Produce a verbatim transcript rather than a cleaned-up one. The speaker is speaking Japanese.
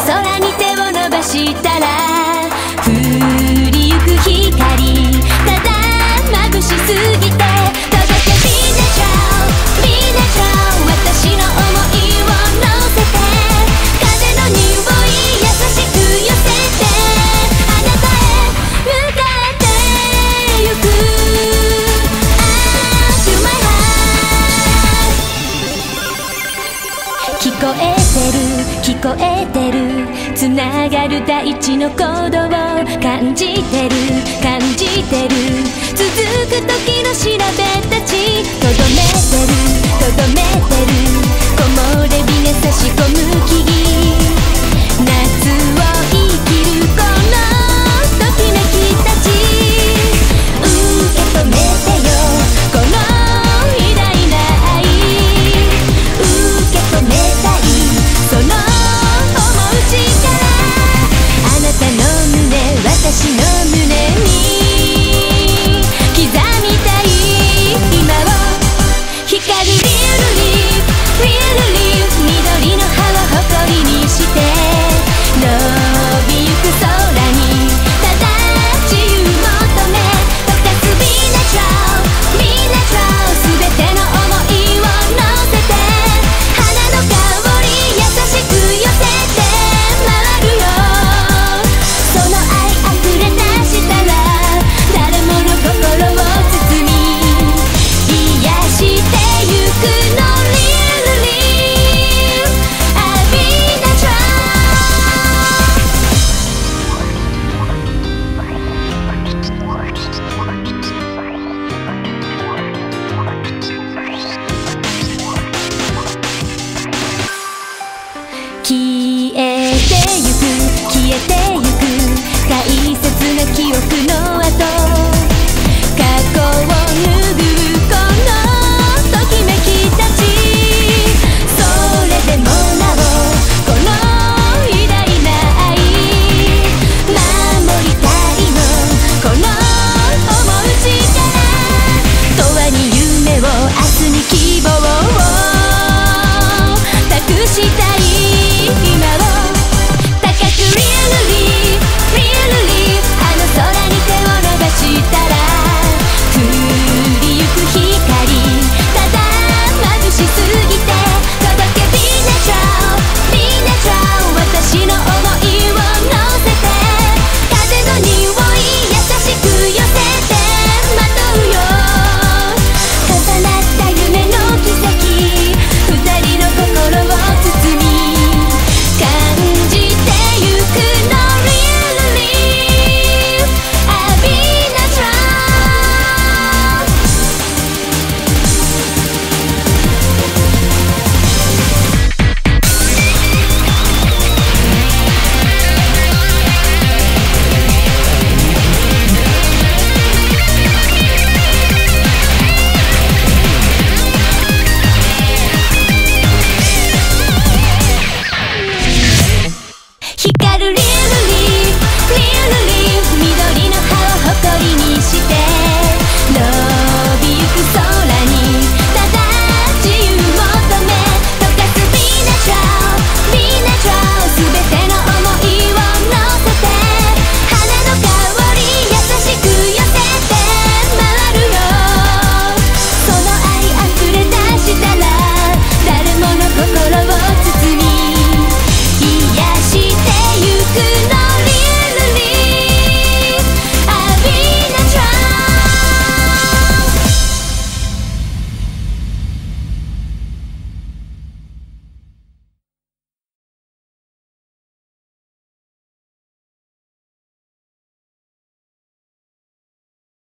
空に手を伸ばしたら降りゆく光ただ眩しすぎて届け Be natural Be natural 私の想いを乗せて風の匂い優しく寄せてあなたへ向かってゆく To my heart 聞こえてる聞こえてるつながる大地の鼓動を感じてる感じてる続く時の調べたちとどめてるとどめ